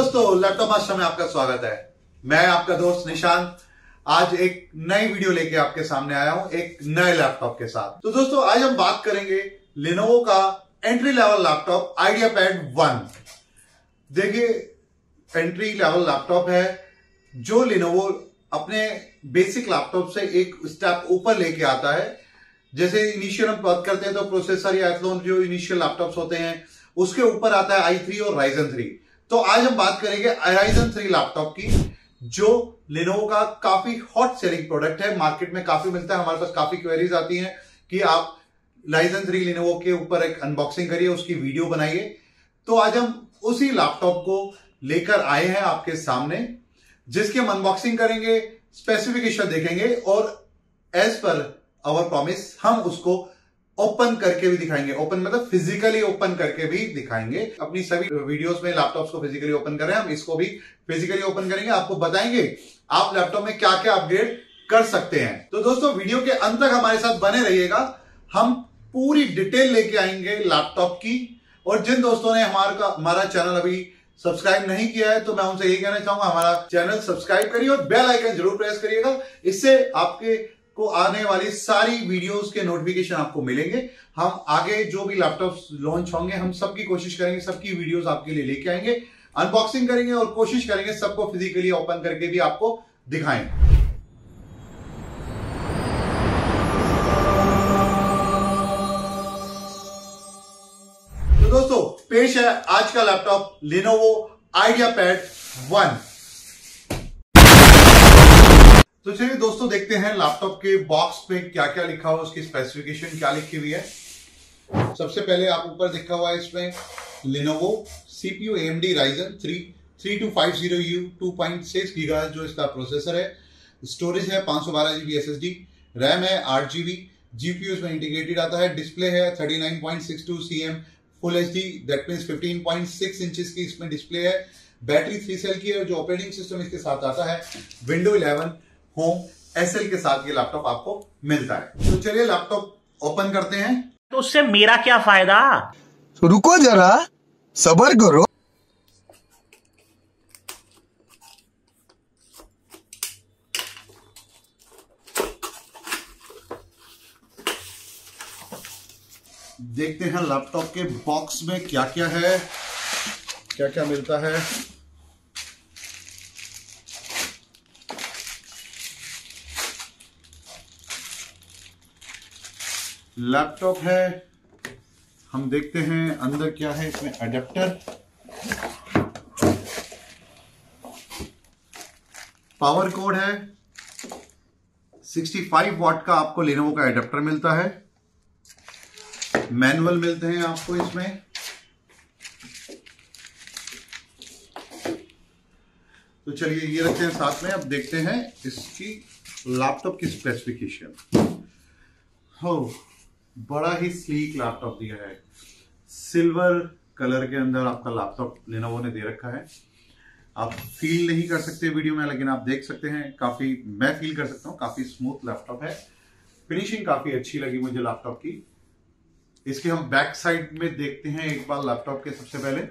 दोस्तों, laptop master में आपका स्वागत है। मैं आपका दोस्त निशांत आज एक नई वीडियो लेके आपके सामने आया हूं एक नए लैपटॉप के साथ। तो दोस्तों, आज हम बात करेंगे लेनोवो का एंट्री लेवल लैपटॉप आइडियापैड 1। देखिए, एंट्री लेवल लैपटॉप है जो लेनोवो अपने बेसिक लैपटॉप से एक स्टेप ऊपर लेके आता है। जैसे इनिशियल हम बात करते हैं तो प्रोसेसर या एथलॉन जो इनिशियल लैपटॉप्स होते हैं उसके ऊपर आता है i3 और Ryzen 3। तो आज हम बात करेंगे Ryzen 3 लैपटॉप की, जो लेनोवो का काफी हॉट सेलिंग प्रोडक्ट है, मार्केट में काफी मिलता है। हमारे पास काफी क्वेरीज आती हैं कि आप Ryzen 3 लेनोवो के ऊपर एक अनबॉक्सिंग करिए, उसकी वीडियो बनाइए। तो आज हम उसी लैपटॉप को लेकर आए हैं आपके सामने, जिसकी हम अनबॉक्सिंग करेंगे, स्पेसिफिकेशन देखेंगे और एज पर आवर प्रॉमिस हम उसको ओपन करके भी दिखाएंगे। ओपन मतलब फिजिकली ओपन करके भी दिखाएंगे। अपनी सभी वीडियोस में लैपटॉप्स को फिजिकली ओपन कर रहे हैं, हम इसको भी फिजिकली ओपन करेंगे। आपको बताएंगे आप लैपटॉप में क्या क्या अपग्रेड कर सकते हैं। तो दोस्तों, वीडियो के अंत तक हमारे साथ बने रहिएगा। हम पूरी डिटेल लेके आएंगे लैपटॉप की। और जिन दोस्तों ने हमारा चैनल अभी सब्सक्राइब नहीं किया है तो मैं उनसे यही कहना चाहूंगा, हमारा चैनल सब्सक्राइब करिए और बेल आइकन जरूर प्रेस करिएगा। इससे आपके को आने वाली सारी वीडियोस के नोटिफिकेशन आपको मिलेंगे। हम आगे जो भी लैपटॉप्स लॉन्च होंगे हम सबकी कोशिश करेंगे, सबकी वीडियोस आपके लिए लेके आएंगे, अनबॉक्सिंग करेंगे और कोशिश करेंगे सबको फिजिकली ओपन करके भी आपको दिखाएं। तो दोस्तों, पेश है आज का लैपटॉप लेनोवो आइडियापैड 1। तो चलिए दोस्तों, देखते हैं लैपटॉप के बॉक्स पे क्या क्या लिखा हुआ है, उसकी स्पेसिफिकेशन क्या लिखी हुई है। सबसे पहले आप ऊपर लिखा हुआ है इसमें Lenovo CPU AMD Ryzen 3 3250U 2.6 GHz जो इसका प्रोसेसर है। स्टोरेज है 512GB SSD, रैम है 8GB, GPU इसमें इंटीग्रेटेड आता है। डिस्प्ले है 39.62 cm full HD, that means 15.6 inches की इसमें डिस्प्ले है। बैटरी 3 सेल की है। जो ऑपरेटिंग सिस्टम इसके साथ आता है विंडो 11 होम SL के साथ ये लैपटॉप आपको मिलता है। तो चलिए लैपटॉप ओपन करते हैं। तो उससे मेरा क्या फायदा? तो रुको जरा, सब्र करो। देखते हैं लैपटॉप के बॉक्स में क्या क्या है, क्या क्या मिलता है। लैपटॉप है, हम देखते हैं अंदर क्या है। इसमें अडेप्टर, पावर कोड है, 65 वॉट का आपको लेनोवो का अडेप्टर मिलता है। मैनुअल मिलते हैं आपको इसमें। तो चलिए ये रखते हैं साथ में। अब देखते हैं इसकी लैपटॉप की स्पेसिफिकेशन। हो, बड़ा ही स्लीक लैपटॉप दिया है। सिल्वर कलर के अंदर आपका लैपटॉप लेनोवो ने दे रखा है। आप फील नहीं कर सकते वीडियो में, लेकिन आप देख सकते हैं। काफी मैं फील कर सकता हूं, काफी स्मूथ लैपटॉप है। फिनिशिंग काफी अच्छी लगी मुझे लैपटॉप की। इसके हम बैक साइड में देखते हैं एक बार लैपटॉप के। सबसे पहले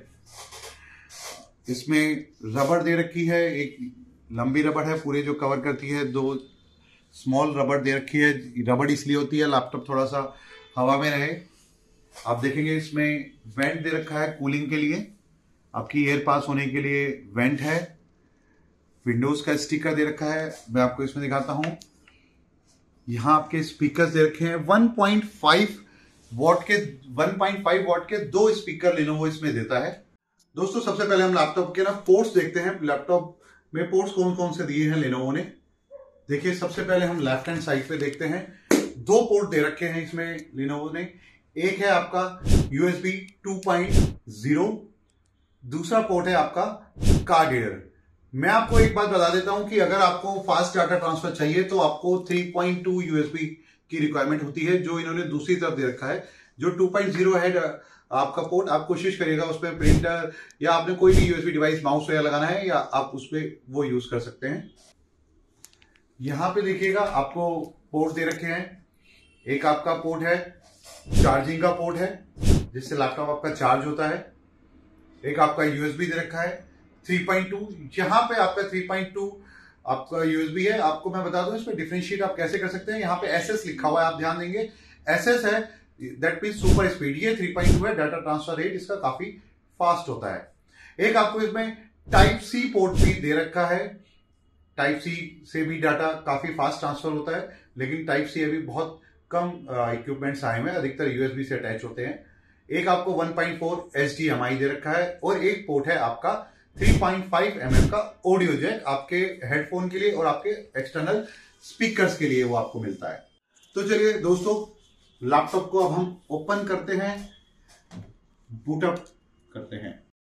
इसमें रबड़ दे रखी है, एक लंबी रबड़ है पूरे जो कवर करती है, 2 स्मॉल रबड़ दे रखी है। रबड़ इसलिए होती है लैपटॉप थोड़ा सा हवा में रहे। आप देखेंगे इसमें वेंट दे रखा है कूलिंग के लिए, आपकी एयर पास होने के लिए वेंट है। विंडोज का स्टिकर दे रखा है, मैं आपको इसमें दिखाता हूं। यहां आपके स्पीकर्स दे रखे हैं 1.5 वॉट के 2 स्पीकर लेनोवो इसमें देता है। दोस्तों, सबसे पहले हम लैपटॉप के पोर्ट्स देखते हैं। लैपटॉप में पोर्ट्स कौन कौन से दिए हैं लेनोवो ने। देखिए, सबसे पहले हम लेफ्ट हैंड साइड पे देखते हैं। 2 पोर्ट दे रखे हैं इसमें लेनोवो ने। एक है आपका USB 2.0, दूसरा पोर्ट है आपका कार्ड रीडर। मैं आपको एक बात बता देता हूं कि अगर आपको फास्ट डाटा ट्रांसफर चाहिए तो आपको 3.2 USB की रिक्वायरमेंट होती है, जो इन्होंने दूसरी तरफ दे रखा है। जो 2.0 है आपका पोर्ट, आप कोशिश करिएगा उसमें प्रिंटर या आपने कोई भी USB डिवाइस माउस वगैरह लगाना है या आप उस पर वो यूज कर सकते हैं। यहां पे देखिएगा आपको पोर्ट दे रखे हैं। एक आपका पोर्ट है चार्जिंग का पोर्ट है, जिससे लैपटॉप आपका चार्ज होता है। एक आपका यूएसबी दे रखा है, 3.2, यहाँ पे आपका 3.2 आपका यूएसबी है। आपको मैं बता दूं इसमें डिफरेंशिएट आप कैसे कर सकते हैं। यहाँ पे एसएस लिखा हुआ है, आप ध्यान देंगे एसएस है, दैट मीन सुपर स्पीड। ये 3.2 है, डाटा ट्रांसफर रेट इसका काफी फास्ट होता है। एक आपको इसमें टाइप सी पोर्ट भी दे रखा है, टाइप सी से भी डाटा काफी फास्ट ट्रांसफर होता है, लेकिन टाइप सी अभी बहुत कम इक्विपमेंट्स आए हुए हैं, अधिकतर यूएसबी से अटैच होते हैं। एक आपको 1.4 HDMI दे रखा है और एक पोर्ट है आपका 3.5 mm का ऑडियो जैक आपके हेडफोन के लिए और आपके एक्सटर्नल स्पीकर्स के लिए वो आपको मिलता है। तो चलिए दोस्तों, लैपटॉप को अब हम ओपन करते हैं, बूटअप करते हैं।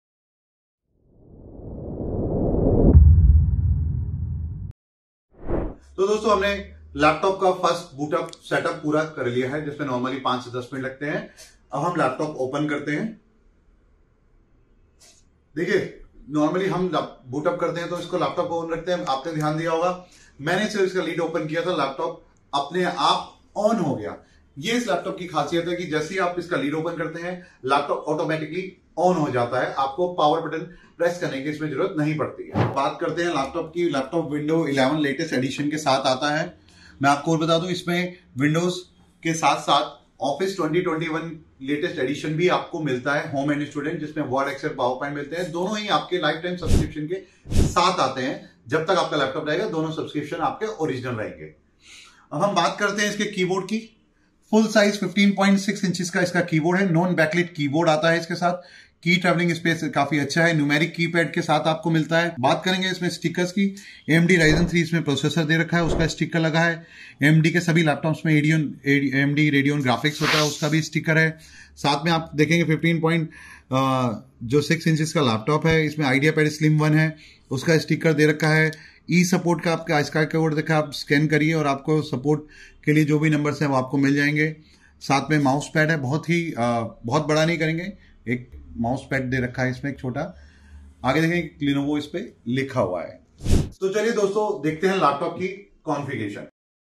तो दोस्तों, हमने लैपटॉप का फर्स्ट बूटअप सेटअप पूरा कर लिया है, जिसमें नॉर्मली 5 से 10 मिनट लगते हैं। अब हम लैपटॉप ओपन करते हैं। देखिए, नॉर्मली हम बूटअप करते हैं तो इसको लैपटॉप को ऑन रखते हैं। आपने ध्यान दिया होगा, मैंने सिर्फ इसका लीड ओपन किया था, लैपटॉप अपने आप ऑन हो गया। ये इस लैपटॉप की खासियत है कि जैसे ही आप इसका लीड ओपन करते हैं, लैपटॉप ऑटोमेटिकली ऑन हो जाता है। आपको पावर बटन प्रेस करने की इसमें जरूरत नहीं पड़ती है। बात करते हैं लैपटॉप की। लैपटॉप विंडो 11 लेटेस्ट एडिशन के साथ आता है। मैं आपको और बता दूं, इसमें विंडोज के साथ साथ ऑफिस 2021 लेटेस्ट एडिशन भी आपको मिलता है, होम एंड स्टूडेंट, जिसमें वर्ड, एक्सेल, पावर पॉइंट मिलते हैं। दोनों ही आपके लाइफ टाइम सब्सक्रिप्शन के साथ आते हैं। जब तक आपका लैपटॉप रहेगा, दोनों सब्सक्रिप्शन आपके ओरिजिनल रहेंगे। अब हम बात करते हैं इसके कीबोर्ड की। फुल साइज 15.6 इंचेस का इसका कीबोर्ड है। नॉन बैकलिट कीबोर्ड आता है इसके साथ। की ट्रैवलिंग स्पेस काफी अच्छा है। न्यूमेरिक कीपैड के साथ आपको मिलता है। बात करेंगे इसमें स्टिकर्स की। AMD Ryzen 3 इसमें प्रोसेसर दे रखा है, उसका स्टिकर लगा है। AMD के सभी लैपटॉप्स में AMD Radeon ग्राफिक्स होता है, उसका भी स्टिकर है। साथ में आप देखेंगे 15.6 इंचेस का लैपटॉप है। इसमें आइडिया पैड स्लिम 1 है, उसका स्टिकर दे रखा है। ई सपोर्ट का आपका इसका कोड देखा, आप स्कैन करिए और आपको सपोर्ट के लिए जो भी नंबर्स हैं वो आपको मिल जाएंगे। साथ में माउस पैड है, बहुत बड़ा नहीं करेंगे, एक माउस पैड दे रखा है इसमें एक छोटा। आगे देखें Lenovo इस पे लिखा हुआ है। तो चलिए दोस्तों, देखते हैं लैपटॉप की कॉन्फ़िगरेशन।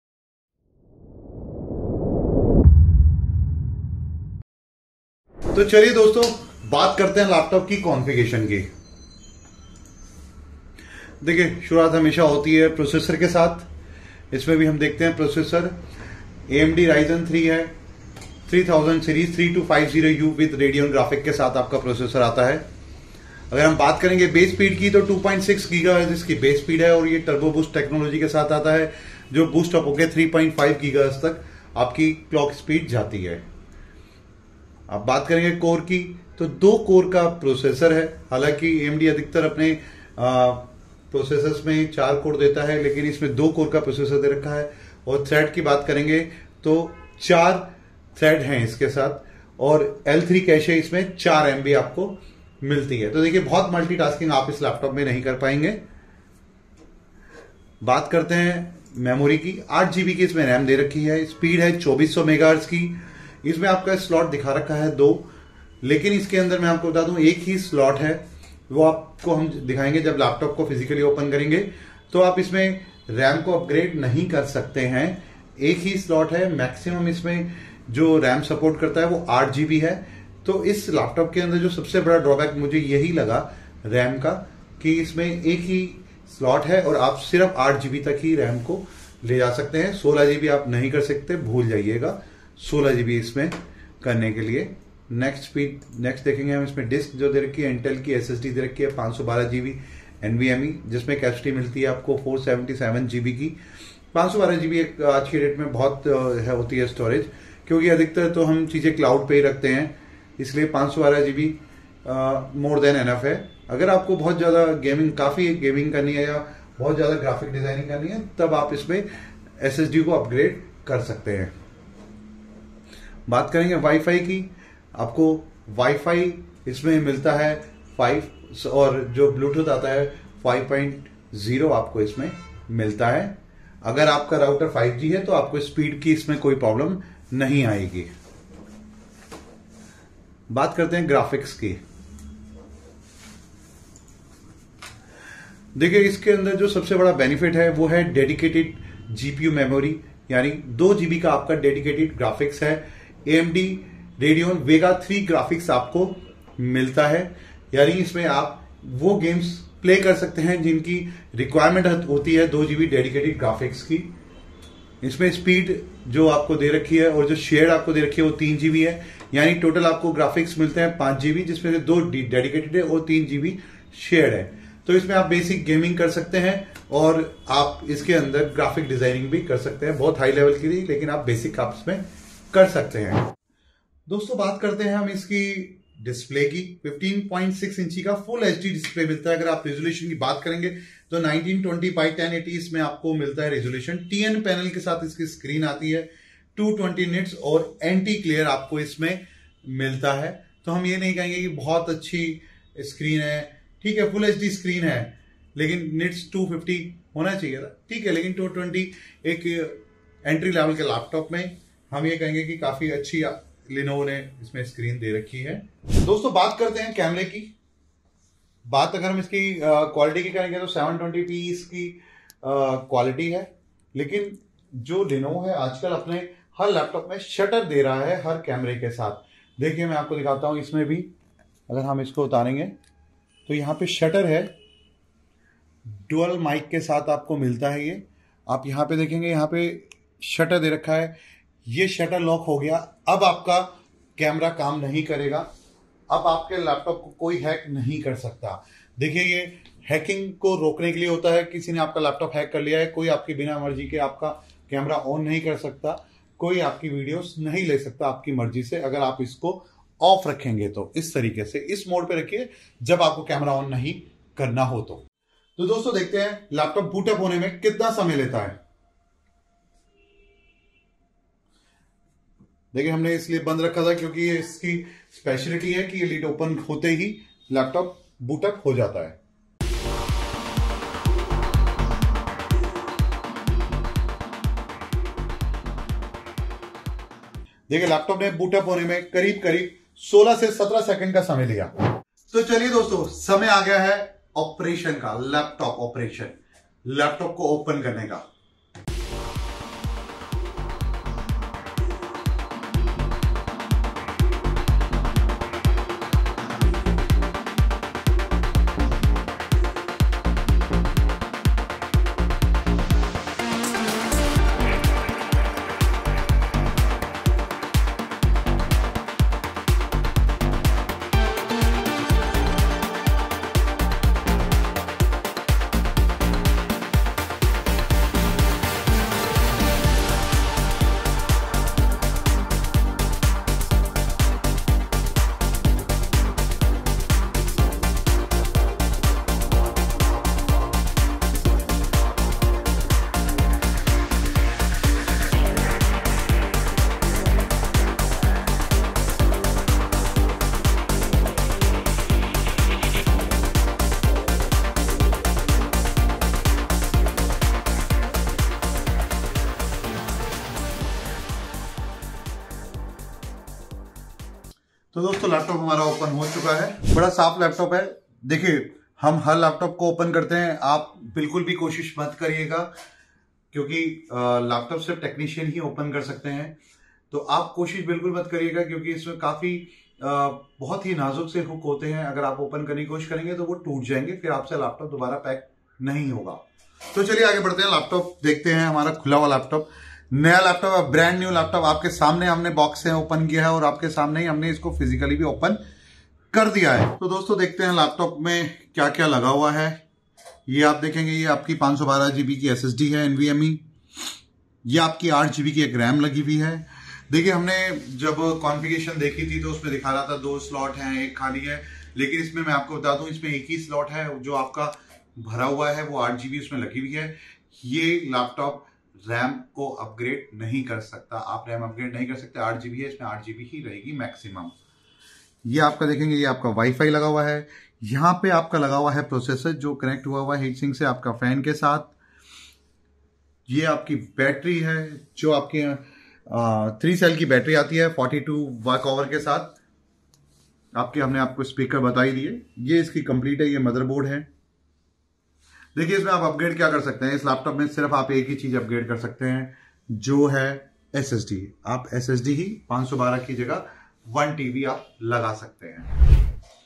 तो चलिए दोस्तों, बात करते हैं लैपटॉप की कॉन्फ़िगरेशन की। देखिए, शुरुआत हमेशा होती है प्रोसेसर के साथ। इसमें भी हम देखते हैं प्रोसेसर AMD Ryzen 3 है, 3000 series 3250U with radian graphic के साथ आपका प्रोसेसर आता है। अगर हम बात करेंगे बेस स्पीड की, तो 2.6 गीगाहर्ट्ज इसकी बेस स्पीड है और ये टर्बो बूस्ट टेक्नोलॉजी के साथ आता है, जो बूस्ट अप होकर 3.5 गीगाहर्ट्ज तक आपकी क्लॉक स्पीड जाती है। अब बात करेंगे कोर की, तो 2 कोर का प्रोसेसर है। हालांकि AMD अधिकतर अपने प्रोसेसर्स में 4 कोर देता है, लेकिन इसमें 2 कोर का प्रोसेसर दे रखा है। और थ्रेड की बात करेंगे तो 4 थ्रेड हैं इसके साथ, और L3 कैशे इसमें 4 MB आपको मिलती है। तो देखिए, बहुत मल्टीटास्किंग आप इस लैपटॉप में नहीं कर पाएंगे। बात करते हैं मेमोरी की। 8 GB की इसमें रैम दे रखी है। स्पीड है 2400 मेगाहर्ट्ज की। इसमें आपका स्लॉट दिखा रखा है 2, लेकिन इसके अंदर मैं आपको बता दूं एक ही स्लॉट है। वो आपको हम दिखाएंगे जब लैपटॉप को फिजिकली ओपन करेंगे। तो आप इसमें रैम को अपग्रेड नहीं कर सकते हैं, एक ही स्लॉट है। मैक्सिमम इसमें जो रैम सपोर्ट करता है वो 8 GB है। तो इस लैपटॉप के अंदर जो सबसे बड़ा ड्रॉबैक मुझे यही लगा रैम का, कि इसमें एक ही स्लॉट है और आप सिर्फ 8 GB तक ही रैम को ले जा सकते हैं। 16 GB आप नहीं कर सकते, भूल जाइएगा 16 GB इसमें करने के लिए। नेक्स्ट देखेंगे हम। इसमें डिस्क जो दे रखी है, इंटेल की SSD दे रखी है 512 GB NVMe, जिसमें कैपेसिटी मिलती है आपको 477 GB की। 512 GB आज की डेट में बहुत होती है स्टोरेज, क्योंकि अधिकतर तो हम चीजें क्लाउड पे ही रखते हैं, इसलिए 512 GB मोर देन एनफ है। अगर आपको बहुत ज्यादा काफी गेमिंग करनी है या बहुत ज्यादा ग्राफिक डिजाइनिंग करनी है, तब आप इसमें SSD को अपग्रेड कर सकते हैं। बात करेंगे वाईफाई की। आपको वाईफाई इसमें मिलता है 5, और जो ब्लूटूथ आता है 5.0 आपको इसमें मिलता है। अगर आपका राउटर 5G है तो आपको स्पीड की इसमें कोई प्रॉब्लम नहीं आएगी। बात करते हैं ग्राफिक्स की। देखिए, इसके अंदर जो सबसे बड़ा बेनिफिट है वो है डेडिकेटेड GPU मेमोरी, यानी 2 GB का आपका डेडिकेटेड ग्राफिक्स है। AMD Radeon Vega 3 ग्राफिक्स आपको मिलता है, यानी इसमें आप वो गेम्स प्ले कर सकते हैं जिनकी रिक्वायरमेंट होती है 2 GB डेडिकेटेड ग्राफिक्स की। इसमें स्पीड जो आपको दे रखी है और जो शेयर आपको दे रखी है वो 3 GB है, यानी टोटल आपको ग्राफिक्स मिलते हैं 5 GB, जिसमें से 2 डेडिकेटेड है और 3 GB शेयर है। तो इसमें आप बेसिक गेमिंग कर सकते हैं और आप इसके अंदर ग्राफिक डिजाइनिंग भी कर सकते हैं, बहुत हाई लेवल की नहीं, लेकिन आप बेसिक आप इसमें कर सकते हैं। दोस्तों बात करते हैं हम इसकी डिस्प्ले की। 15.6 इंची का फुल HD डिस्प्ले मिलता है। अगर आप रेजोल्यूशन की बात करेंगे तो 1920x1080 इसमें आपको मिलता है रेजोल्यूशन। TN पैनल के साथ इसकी स्क्रीन आती है, 220 निट्स और एंटी क्लियर आपको इसमें मिलता है। तो हम ये नहीं कहेंगे कि बहुत अच्छी स्क्रीन है, ठीक है, फुल HD स्क्रीन है, लेकिन निट्स 250 होना चाहिए था, ठीक है, लेकिन 220 एक एंट्री लेवल के लैपटॉप में हम ये कहेंगे कि काफी अच्छी लिनोवो ने इसमें स्क्रीन दे रखी है। दोस्तों बात करते हैं कैमरे की। बात अगर हम इसकी क्वालिटी की करेंगे तो 720p इसकी क्वालिटी है, लेकिन जो लिनोवो है आजकल अपने हर लैपटॉप में शटर दे रहा है हर कैमरे के साथ। देखिए मैं आपको दिखाता हूं, इसमें भी अगर हम इसको उतारेंगे तो यहाँ पे शटर है, डुअल माइक के साथ आपको मिलता है ये। आप यहाँ पे देखेंगे, यहाँ पे शटर दे रखा है, ये शटर लॉक हो गया। अब आपका कैमरा काम नहीं करेगा, अब आपके लैपटॉप को कोई हैक नहीं कर सकता। देखिए ये हैकिंग को रोकने के लिए होता है, किसी ने आपका लैपटॉप हैक कर लिया है, कोई आपकी बिना मर्जी के आपका कैमरा ऑन नहीं कर सकता, कोई आपकी वीडियोस नहीं ले सकता आपकी मर्जी से, अगर आप इसको ऑफ रखेंगे तो। इस तरीके से इस मोड पे रखिए जब आपको कैमरा ऑन नहीं करना हो तो दोस्तों देखते हैं लैपटॉप बूटअप होने में कितना समय लेता है। देखिए हमने इसलिए बंद रखा था क्योंकि ये इसकी स्पेशलिटी है कि ये लिड ओपन होते ही लैपटॉप बूटअप हो जाता है। देखिए लैपटॉप ने बूटअप होने में करीब 16 से 17 सेकंड का समय लिया। तो चलिए दोस्तों, समय आ गया है ऑपरेशन का, लैपटॉप ऑपरेशन, लैपटॉप को ओपन करने का। तो दोस्तों लैपटॉप हमारा ओपन हो चुका है, बड़ा साफ लैपटॉप है। देखिए हम हर लैपटॉप को ओपन करते हैं, आप बिल्कुल भी कोशिश मत करिएगा क्योंकि लैपटॉप सिर्फ टेक्नीशियन ही ओपन कर सकते हैं। तो आप कोशिश बिल्कुल मत करिएगा क्योंकि इसमें काफी बहुत ही नाजुक से हुक होते हैं, अगर आप ओपन करने की कोशिश करेंगे तो वो टूट जाएंगे, फिर आपसे लैपटॉप दोबारा पैक नहीं होगा। तो चलिए आगे बढ़ते हैं, लैपटॉप देखते हैं। हमारा खुला हुआ लैपटॉप, नया लैपटॉप है, ब्रांड न्यू लैपटॉप आपके सामने हमने बॉक्स से ओपन किया है और आपके सामने ही हमने इसको फिजिकली भी ओपन कर दिया है। तो दोस्तों देखते हैं लैपटॉप में क्या क्या लगा हुआ है। ये आप देखेंगे, ये आपकी 512 GB की SSD है NVMe, ये आपकी 8 GB की एक रैम लगी हुई है। देखिए हमने जब कॉन्फ़िगरेशन देखी थी तो उसमें दिखा रहा था 2 स्लॉट हैं, एक खाली है, लेकिन इसमें मैं आपको बता दूं इसमें एक ही स्लॉट है जो आपका भरा हुआ है, वो 8 GB उसमें लगी हुई है। ये लैपटॉप रैम को अपग्रेड नहीं कर सकता, आप रैम अपग्रेड नहीं कर सकते, 8 GB है, इसमें 8 GB ही रहेगी मैक्सिमम। ये आपका देखेंगे, ये आपका वाईफाई लगा हुआ है, यहाँ पे आपका लगा हुआ है प्रोसेसर जो कनेक्ट हुआ हुआ है हीट सिंक से आपका फैन के साथ। ये आपकी बैटरी है जो आपके 3 सेल की बैटरी आती है 42 वाट आवर के साथ। आपके हमने आपको स्पीकर बताई दिए। ये इसकी कंप्लीट है, ये मदरबोर्ड है। देखिए इसमें आप अपग्रेड क्या कर सकते हैं, इस लैपटॉप में सिर्फ आप एक ही चीज अपग्रेड कर सकते हैं जो है SSD। आप SSD ही 512 की जगह 1 TB आप लगा सकते हैं।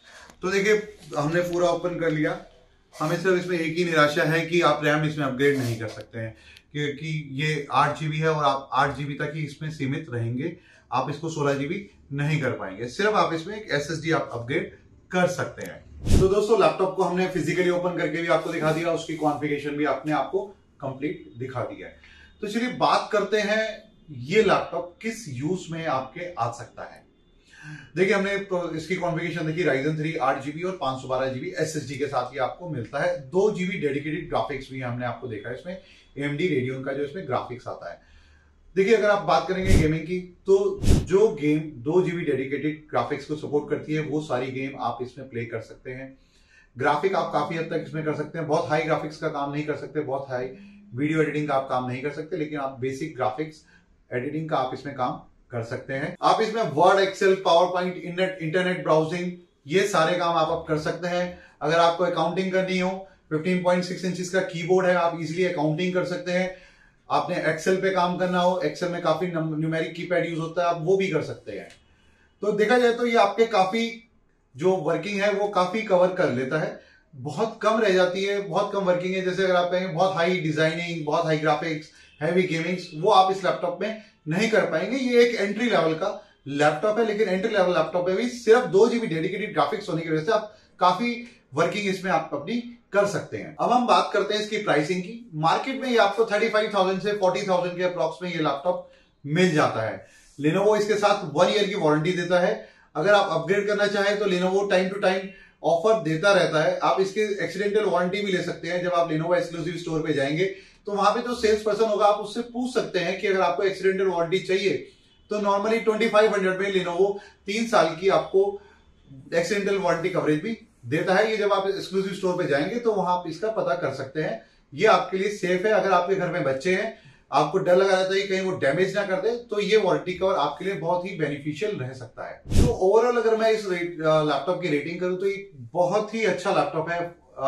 तो देखिए हमने पूरा ओपन कर लिया। हमें सिर्फ इसमें एक ही निराशा है कि आप रैम इसमें अपग्रेड नहीं कर सकते हैं, क्योंकि ये 8 GB है और आप 8 GB तक ही इसमें सीमित रहेंगे। आप इसको 16 GB नहीं कर पाएंगे। सिर्फ आप इसमें एक SSD आप अपग्रेड कर सकते हैं। तो दोस्तों लैपटॉप को हमने फिजिकली ओपन करके भी आपको दिखा दिया, उसकी कॉन्फ़िगरेशन भी आपने आपको कंप्लीट दिखा दिया है। तो चलिए बात करते हैं ये लैपटॉप किस यूज में आपके आ सकता है। देखिए हमने इसकी कॉन्फ़िगरेशन देखी, Ryzen 3 8 GB और 512 GB SSD के साथ ये आपको मिलता है। 2 GB डेडिकेटेड ग्राफिक्स भी हमने आपको देखा है इसमें, AMD Radeon का जो इसमें ग्राफिक्स आता है। देखिए अगर आप बात करेंगे गेमिंग की, तो जो गेम 2 GB डेडिकेटेड ग्राफिक्स को सपोर्ट करती है वो सारी गेम आप इसमें प्ले कर सकते हैं। ग्राफिक आप काफी हद तक इसमें कर सकते हैं। बहुत हाई ग्राफिक्स का काम नहीं कर सकते, बहुत हाई वीडियो एडिटिंग का आप काम नहीं कर सकते, लेकिन आप बेसिक ग्राफिक्स एडिटिंग का आप इसमें काम कर सकते हैं। आप इसमें Word, Excel, PowerPoint, internet browsing, ये सारे काम आप कर सकते हैं। अगर आपको अकाउंटिंग करनी हो, 15.6 इंचेस का कीबोर्ड है, आप इजीली अकाउंटिंग कर सकते हैं। आपने एक्सेल पे काम करना हो, एक्सेल में काफी न्यूमेरिक कीपैड यूज होता है, आप वो भी कर सकते हैं। तो देखा जाए तो ये आपके काफी जो वर्किंग है वो काफी कवर कर लेता है। बहुत कम रह जाती है, बहुत कम वर्किंग है। जैसे अगर आप कहेंगे बहुत हाई डिजाइनिंग, बहुत हाई ग्राफिक्स, हैवी गेमिंग्स, वो आप इस लैपटॉप में नहीं कर पाएंगे। ये एक एंट्री लेवल का लैपटॉप है, लेकिन एंट्री लेवल लैपटॉप में भी सिर्फ 2 GB डेडिकेटेड ग्राफिक्स होने की वजह से आप काफी वर्किंग इसमें आप अपनी कर सकते हैं। अब हम बात करते हैं इसकी प्राइसिंग की। मार्केट में ये आपको 35,000 से 40,000 के अप्रॉक्स में ये लैपटॉप मिल जाता है। Lenovo इसके साथ 1 ईयर की वारंटी देता है। अगर आप अपग्रेड करना चाहें तो Lenovo time to time offer देता रहता है। आप इसके एक्सीडेंटल वारंटी भी ले सकते हैं। जब आप Lenovo एक्सक्लूसिव स्टोर पे जाएंगे तो वहां पे जो सेल्स पर्सन होगा आप उससे पूछ सकते हैं कि अगर आपको एक्सीडेंटल वारंटी चाहिए तो नॉर्मली 2500 में Lenovo 3 साल की आपको एक्सीडेंटल वारंटी कवरेज भी देता है। ये जब आप एक्सक्लूसिव स्टोर पे जाएंगे तो वहां आप इसका पता कर सकते हैं। ये आपके लिए सेफ है। अगर आपके घर में बच्चे हैं, आपको डर लगा रहता है कि कहीं वो डैमेज ना कर दे, तो ये वारंटी कवर आपके लिए बहुत ही बेनिफिशियल रह सकता है। तो ओवरऑल अगर मैं इस लैपटॉप की रेटिंग करूं तो ये बहुत ही अच्छा लैपटॉप है।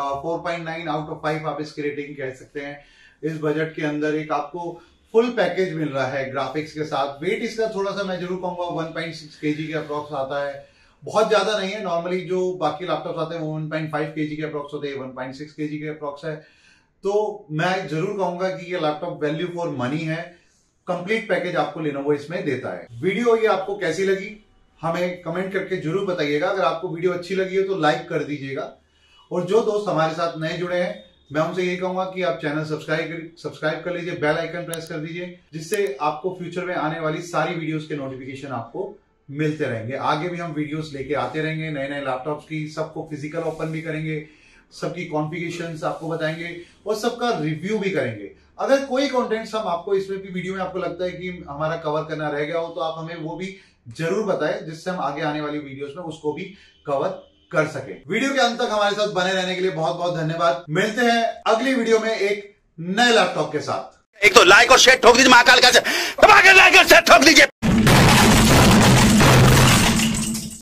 4.9 आउट ऑफ 5 आप इसकी रेटिंग कह सकते हैं। इस बजट के अंदर एक आपको फुल पैकेज मिल रहा है ग्राफिक्स के साथ। वेट इसका थोड़ा सा मैं जरूर कहूंगा 1.6 kg के अप्रॉक्स आता है, बहुत ज्यादा नहीं है। नॉर्मली जो बाकी लैपटॉप आते हैं वो 1.5 kg के अप्रॉक्स होते हैं, 1.6 kg के अप्रॉक्स है। तो मैं जरूर कहूंगा कि ये लैपटॉप वैल्यू फॉर मनी है। कंप्लीट पैकेज आपको Lenovo इसमें देता है। वीडियो ये आपको कैसी लगी हमें कमेंट करके जरूर बताइएगा। अगर आपको वीडियो अच्छी लगी हो तो लाइक कर दीजिएगा, और जो दोस्त हमारे साथ नए जुड़े हैं मैं उनसे यही कहूंगा कि आप चैनल सब्सक्राइब कर लीजिए, बेल आइकन प्रेस कर दीजिए, जिससे आपको फ्यूचर में आने वाली सारी वीडियोस के नोटिफिकेशन आपको मिलते रहेंगे। आगे भी हम वीडियोस लेके आते रहेंगे नए नए लैपटॉप्स की। सबको फिजिकल ओपन भी करेंगे, सबकी कॉन्फ़िगरेशंस आपको बताएंगे और सबका रिव्यू भी करेंगे। अगर कोई कंटेंट्स हम आपको इसमें भी वीडियो में आपको लगता है कि हमारा कवर करना रह गया हो तो आप हमें वो भी जरूर बताएं, जिससे हम आगे आने वाली वीडियोस में उसको भी कवर कर सके। वीडियो के अंत तक हमारे साथ बने रहने के लिए बहुत बहुत धन्यवाद। मिलते हैं अगली वीडियो में एक नए लैपटॉप के साथ। एक तो लाइक और शेयर ठोक दीजिए, महाकाल का से ठोक दीजिए।